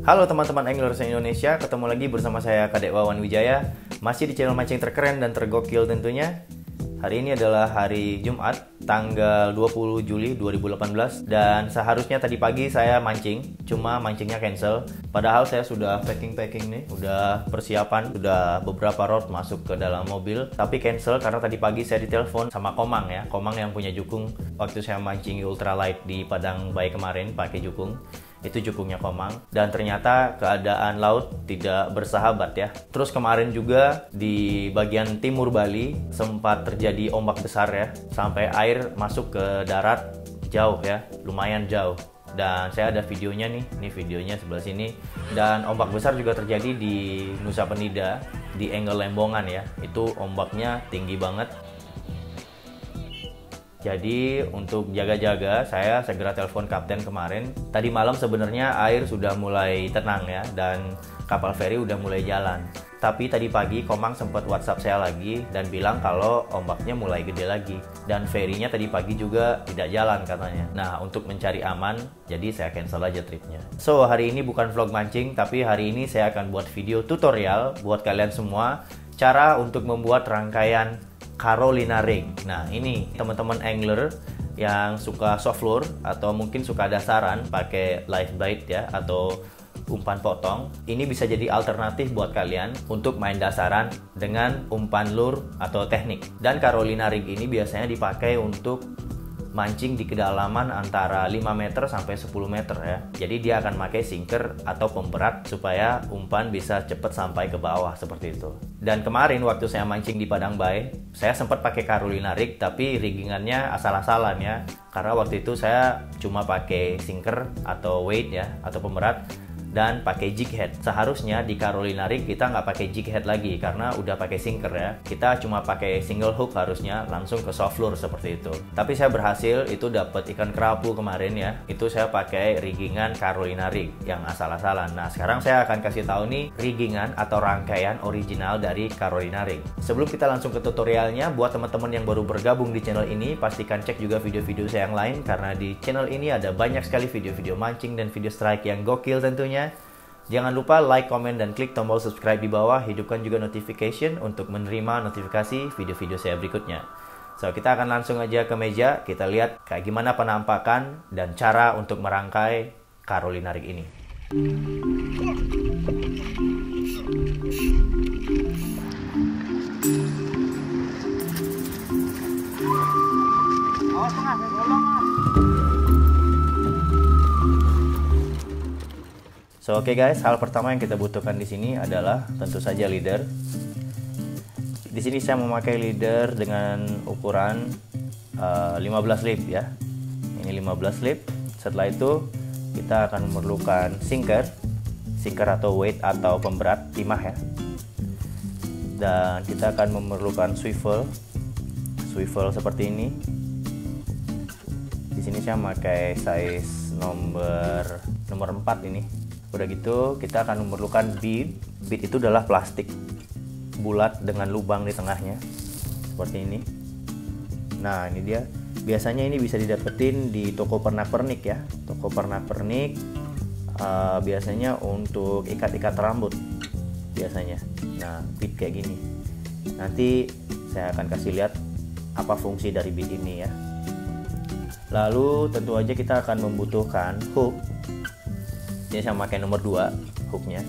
Halo teman-teman anglers Indonesia, ketemu lagi bersama saya Kadek Wawan Wijaya, masih di channel mancing terkeren dan tergokil tentunya. Hari ini adalah hari Jumat, tanggal 20 Juli 2018, dan seharusnya tadi pagi saya mancing, cuma mancingnya cancel. Padahal saya sudah packing nih, udah persiapan, sudah beberapa rod masuk ke dalam mobil, tapi cancel karena tadi pagi saya ditelepon sama Komang ya, Komang yang punya jukung waktu saya mancing ultralight di Padang Bay kemarin pakai jukung. Itu jukungnya Komang, dan ternyata keadaan laut tidak bersahabat ya. Terus kemarin juga di bagian timur Bali sempat terjadi ombak besar ya, sampai air masuk ke darat jauh ya, lumayan jauh. Dan saya ada videonya nih, ini videonya sebelah sini. Dan ombak besar juga terjadi di Nusa Penida, di Angle Lembongan ya. Itu ombaknya tinggi banget. Jadi untuk jaga-jaga, saya segera telepon kapten kemarin. Tadi malam sebenarnya air sudah mulai tenang ya, dan kapal feri udah mulai jalan. Tapi tadi pagi Komang sempat WhatsApp saya lagi dan bilang kalau ombaknya mulai gede lagi. Dan ferinya tadi pagi juga tidak jalan katanya. Nah, untuk mencari aman, jadi saya cancel aja tripnya. So, hari ini bukan vlog mancing, tapi hari ini saya akan buat video tutorial buat kalian semua. Cara untuk membuat rangkaian Carolina rig. Nah, ini teman-teman angler yang suka soft lure atau mungkin suka dasaran pakai live bait ya, atau umpan potong, ini bisa jadi alternatif buat kalian untuk main dasaran dengan umpan lure atau teknik. Dan Carolina rig ini biasanya dipakai untuk mancing di kedalaman antara 5 meter sampai 10 meter ya. Jadi dia akan pakai sinker atau pemberat supaya umpan bisa cepat sampai ke bawah seperti itu. Dan kemarin waktu saya mancing di Padang Bay, saya sempat pakai Carolina rig, tapi riggingannya asal-asalan ya. Karena waktu itu saya cuma pakai sinker atau weight ya, atau pemberat, dan pakai jig head. Seharusnya di Carolina rig kita nggak pakai jig head lagi karena udah pakai sinker ya. Kita cuma pakai single hook harusnya, langsung ke soft lure seperti itu. Tapi saya berhasil itu dapat ikan kerapu kemarin ya. Itu saya pakai riggingan Carolina rig yang asal-asalan. Nah, sekarang saya akan kasih tahu nih riggingan atau rangkaian original dari Carolina rig. Sebelum kita langsung ke tutorialnya, buat teman-teman yang baru bergabung di channel ini, pastikan cek juga video-video saya yang lain karena di channel ini ada banyak sekali video-video mancing dan video strike yang gokil tentunya. Jangan lupa like, komen, dan klik tombol subscribe di bawah. Hidupkan juga notification untuk menerima notifikasi video-video saya berikutnya. So, kita akan langsung aja ke meja. Kita lihat kayak gimana penampakan dan cara untuk merangkai Carolina rig ini. So, oke guys, hal pertama yang kita butuhkan di sini adalah tentu saja leader. Di sini saya memakai leader dengan ukuran 15 lip ya. Ini 15 lip. Setelah itu kita akan memerlukan sinker atau weight atau pemberat timah ya. Dan kita akan memerlukan swivel seperti ini. Di sini saya memakai size nomor 4 ini. Udah gitu kita akan memerlukan bead. Bead itu adalah plastik bulat dengan lubang di tengahnya seperti ini. Nah, ini dia. Biasanya ini bisa didapetin di toko pernak-pernik ya. Toko pernak-pernik biasanya untuk ikat-ikat rambut biasanya. Nah, bead kayak gini. Nanti saya akan kasih lihat apa fungsi dari bead ini ya. Lalu tentu aja kita akan membutuhkan hook. Ini saya pakai nomor 2 hooknya.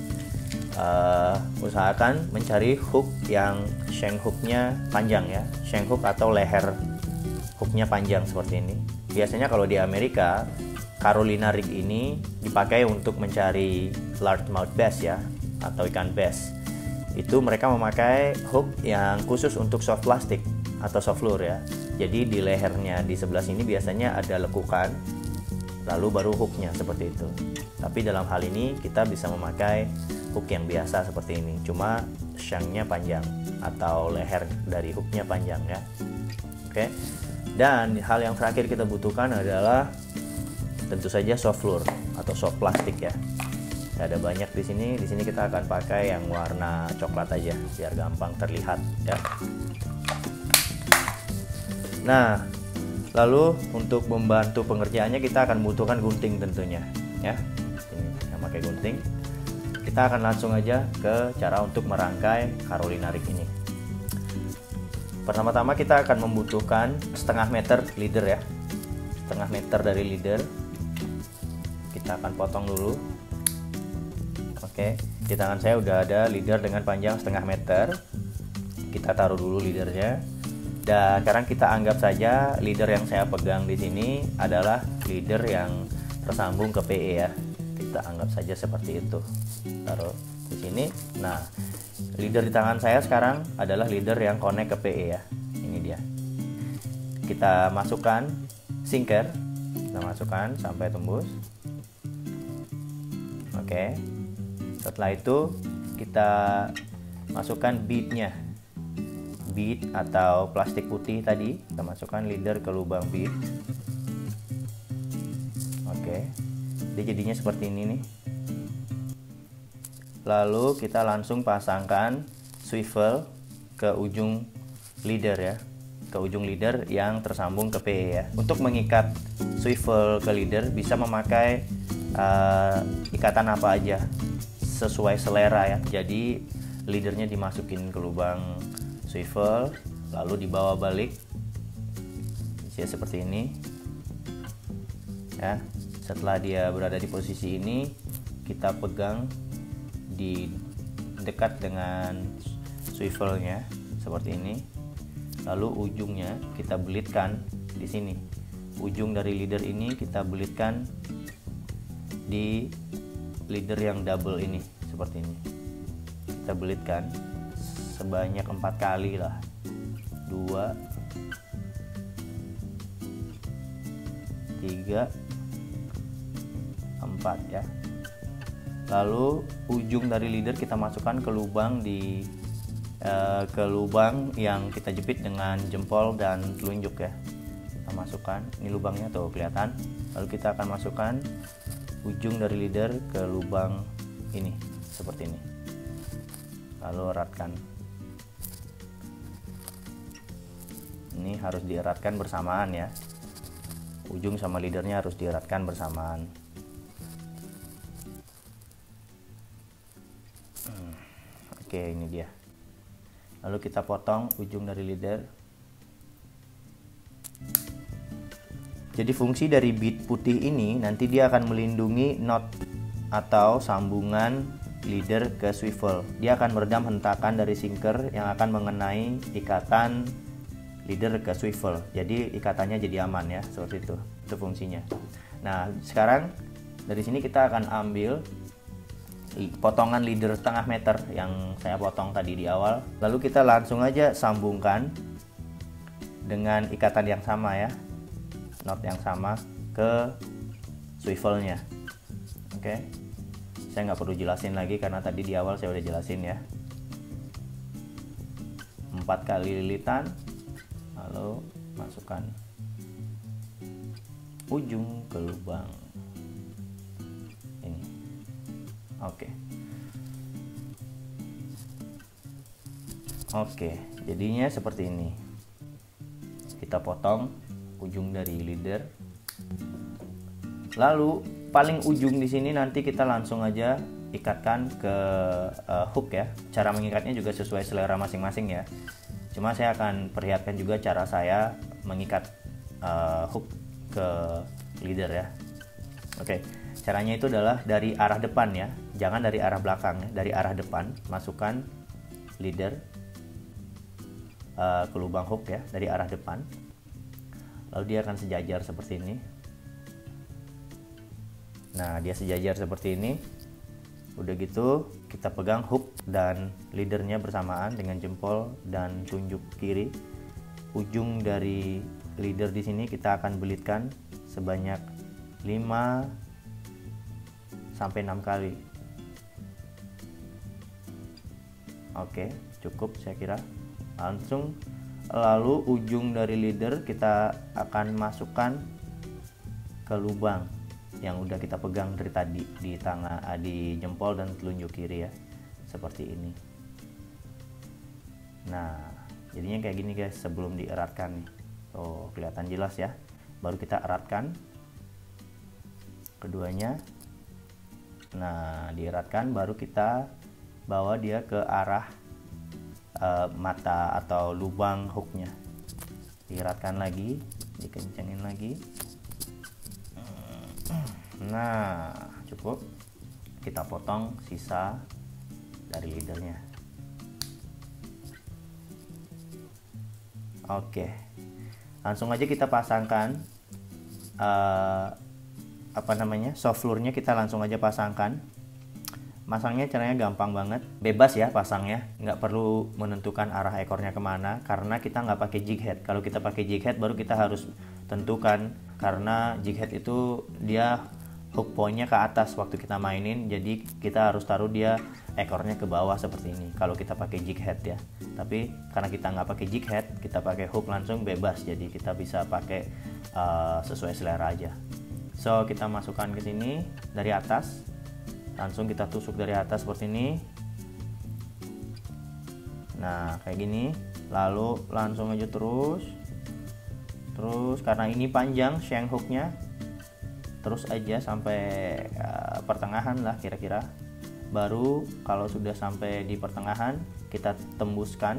Usahakan mencari hook yang shank hooknya panjang ya, shank hook atau leher hooknya panjang seperti ini. Biasanya kalau di Amerika, Carolina rig ini dipakai untuk mencari largemouth bass ya, atau ikan bass. Itu mereka memakai hook yang khusus untuk soft plastic atau soft lure ya. Jadi di lehernya di sebelah sini biasanya ada lekukan, lalu baru hooknya seperti itu. Tapi dalam hal ini kita bisa memakai hook yang biasa seperti ini, cuma shanknya panjang atau leher dari hooknya panjang ya. Oke. Dan hal yang terakhir kita butuhkan adalah tentu saja soft lure atau soft plastik ya. Ada banyak di sini. Di sini kita akan pakai yang warna coklat aja biar gampang terlihat ya. Nah, lalu untuk membantu pengerjaannya kita akan membutuhkan gunting tentunya ya. Ini yang pakai gunting. Kita akan langsung aja ke cara untuk merangkai Carolina rig ini. Pertama-tama kita akan membutuhkan setengah meter leader ya, setengah meter dari leader. Kita akan potong dulu. Oke, di tangan saya udah ada leader dengan panjang setengah meter. Kita taruh dulu leadernya. Dan sekarang kita anggap saja leader yang saya pegang di sini adalah leader yang tersambung ke PE ya. Kita anggap saja seperti itu. Taruh di sini. Nah, leader di tangan saya sekarang adalah leader yang connect ke PE ya. Ini dia. Kita masukkan sinker. Kita masukkan sampai tembus. Oke. Setelah itu kita masukkan beadnya. Bead atau plastik putih tadi. Kita masukkan leader ke lubang bead. Oke. Jadi jadinya seperti ini nih. Lalu kita langsung pasangkan swivel ke ujung leader ya, ke ujung leader yang tersambung ke PE ya. Untuk mengikat swivel ke leader bisa memakai ikatan apa aja sesuai selera ya. Jadi leadernya dimasukin ke lubang swivel, lalu dibawa balik ya, seperti ini ya. Setelah dia berada di posisi ini, kita pegang di dekat dengan swivelnya seperti ini, lalu ujungnya kita belitkan di sini. Ujung dari leader ini kita belitkan di leader yang double ini seperti ini. Kita belitkan sebanyak 4 kali lah, 2, 3, 4 ya. Lalu ujung dari leader kita masukkan ke lubang ke lubang yang kita jepit dengan jempol dan telunjuk ya. Kita masukkan, ini lubangnya tuh kelihatan. Lalu kita akan masukkan ujung dari leader ke lubang ini seperti ini. Lalu eratkan. Ini harus dieratkan bersamaan ya. Ujung sama leadernya harus dieratkan bersamaan. Oke, ini dia. Lalu kita potong ujung dari leader. Jadi fungsi dari bead putih ini nanti dia akan melindungi knot atau sambungan leader ke swivel. Dia akan meredam hentakan dari sinker yang akan mengenai ikatan leader ke swivel. Jadi ikatannya jadi aman ya, seperti itu. Itu fungsinya. Nah, sekarang dari sini kita akan ambil potongan leader setengah meter yang saya potong tadi di awal. Lalu kita langsung aja sambungkan dengan ikatan yang sama ya, knot yang sama ke swivelnya. Oke, saya nggak perlu jelasin lagi karena tadi di awal saya udah jelasin ya. 4 kali lilitan, lalu masukkan ujung ke lubang ini. Oke, jadinya seperti ini. Kita potong ujung dari leader. Lalu paling ujung di sini nanti kita langsung aja ikatkan ke hook ya. Cara mengikatnya juga sesuai selera masing-masing ya. Cuma saya akan perlihatkan juga cara saya mengikat hook ke leader ya. Oke, caranya itu adalah dari arah depan ya, jangan dari arah belakang ya. Dari arah depan masukkan leader ke lubang hook ya, dari arah depan. Lalu dia akan sejajar seperti ini. Nah, dia sejajar seperti ini. Udah gitu kita pegang hook dan leadernya bersamaan dengan jempol dan tunjuk kiri. Ujung dari leader di sini kita akan belitkan sebanyak 5 sampai 6 kali. Oke, cukup saya kira. Lalu ujung dari leader kita akan masukkan ke lubang yang udah kita pegang dari tadi di tangan, di jempol dan telunjuk kiri ya, seperti ini. Nah, jadinya kayak gini guys sebelum dieratkan nih. Oh, kelihatan jelas ya. Baru kita eratkan keduanya. Nah, dieratkan baru kita bawa dia ke arah mata atau lubang hooknya. Dieratkan lagi, dikencengin lagi. Nah, cukup. Kita potong sisa dari leadernya. Oke, langsung aja kita pasangkan soft lure-nya kita langsung aja pasangkan. Masangnya caranya gampang banget, bebas ya pasangnya, nggak perlu menentukan arah ekornya kemana karena kita nggak pakai jig head. Kalau kita pakai jig head baru kita harus tentukan, karena jig head itu dia hook point-nya ke atas waktu kita mainin, jadi kita harus taruh dia ekornya ke bawah seperti ini kalau kita pakai jig head ya. Tapi karena kita nggak pakai jig head, kita pakai hook langsung bebas, jadi kita bisa pakai sesuai selera aja. So kita masukkan ke sini dari atas, langsung kita tusuk dari atas seperti ini. Nah kayak gini, lalu langsung aja terus karena ini panjang shank hooknya, terus aja sampai pertengahan lah kira-kira. Baru kalau sudah sampai di pertengahan kita tembuskan,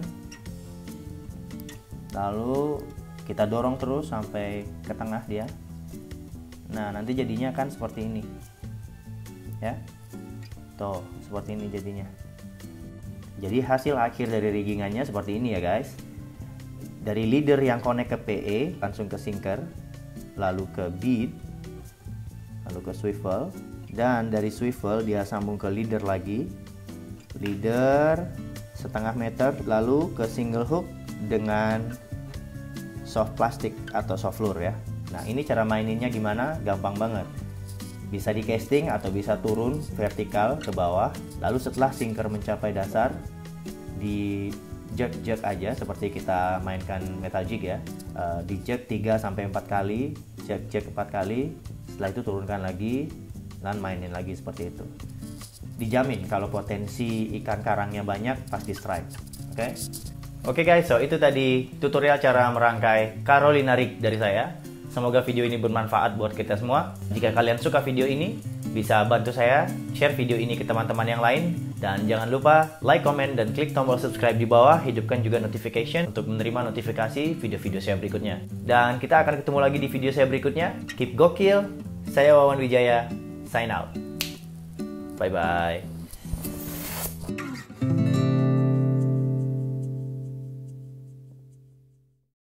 lalu kita dorong terus sampai ke tengah dia. Nah nanti jadinya kan seperti ini ya, tuh seperti ini jadinya. Jadi hasil akhir dari riggingannya seperti ini ya guys. Dari leader yang connect ke PE langsung ke sinker, lalu ke bead, lalu ke swivel, dan dari swivel dia sambung ke leader lagi, leader setengah meter, lalu ke single hook dengan soft plastik atau soft lure ya. Nah ini cara maininnya gimana, gampang banget, bisa di casting atau bisa turun vertikal ke bawah, lalu setelah sinker mencapai dasar di jerk aja seperti kita mainkan metal jig ya, di jerk 3-4 kali, jerk 4 kali, setelah itu turunkan lagi dan mainin lagi seperti itu. Dijamin kalau potensi ikan karangnya banyak pasti strike. Oke guys, so itu tadi tutorial cara merangkai Carolina rig dari saya. Semoga video ini bermanfaat buat kita semua. Jika kalian suka video ini, bisa bantu saya share video ini ke teman-teman yang lain. Dan jangan lupa like, comment, dan klik tombol subscribe di bawah. Hidupkan juga notification untuk menerima notifikasi video-video saya berikutnya. Dan kita akan ketemu lagi di video saya berikutnya. Keep gokil. Saya Wawan Wijaya. Sign out. Bye-bye.